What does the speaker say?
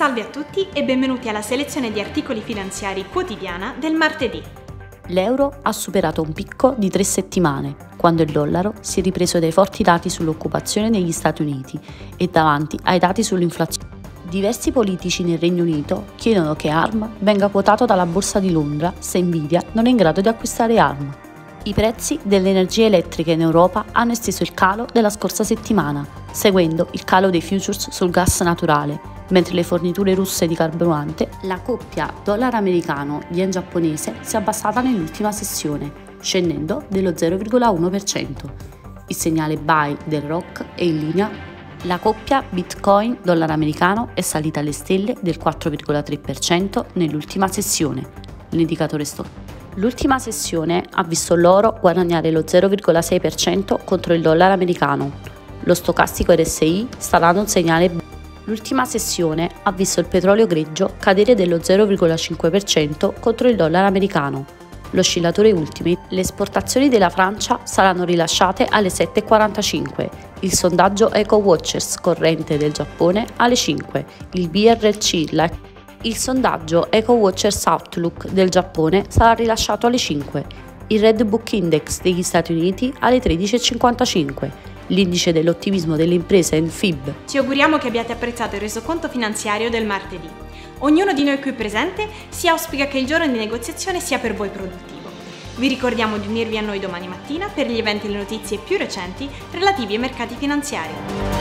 Salve a tutti e benvenuti alla selezione di articoli finanziari quotidiana del martedì. L'euro ha superato un picco di 3 settimane, quando il dollaro si è ripreso dai forti dati sull'occupazione negli Stati Uniti e davanti ai dati sull'inflazione. Diversi politici nel Regno Unito chiedono che ARM venga quotato dalla borsa di Londra se Nvidia non è in grado di acquistare ARM. I prezzi dell'energia elettrica in Europa hanno esteso il calo della scorsa settimana, seguendo il calo dei futures sul gas naturale, mentre le forniture russe di carburante, la coppia dollaro americano-yen giapponese si è abbassata nell'ultima sessione, scendendo dello 0,1%. Il segnale buy del ROC è in linea. La coppia Bitcoin dollaro americano è salita alle stelle del 4,3% nell'ultima sessione, l'indicatore stock. L'ultima sessione ha visto l'oro guadagnare lo 0,6% contro il dollaro americano. Lo stocastico RSI sta dando un segnale. L'ultima sessione ha visto il petrolio greggio cadere dello 0,5% contro il dollaro americano. L'oscillatore Ultimate, le esportazioni della Francia saranno rilasciate alle 7,45, il sondaggio EcoWatchers corrente del Giappone alle 5, il BRC, il sondaggio EcoWatchers Outlook del Giappone sarà rilasciato alle 5, il Red Book Index degli Stati Uniti alle 13,55, l'indice dell'ottimismo delle imprese NFIB. Ci auguriamo che abbiate apprezzato il resoconto finanziario del martedì. Ognuno di noi qui presente si auspica che il giorno di negoziazione sia per voi produttivo. Vi ricordiamo di unirvi a noi domani mattina per gli eventi e le notizie più recenti relativi ai mercati finanziari.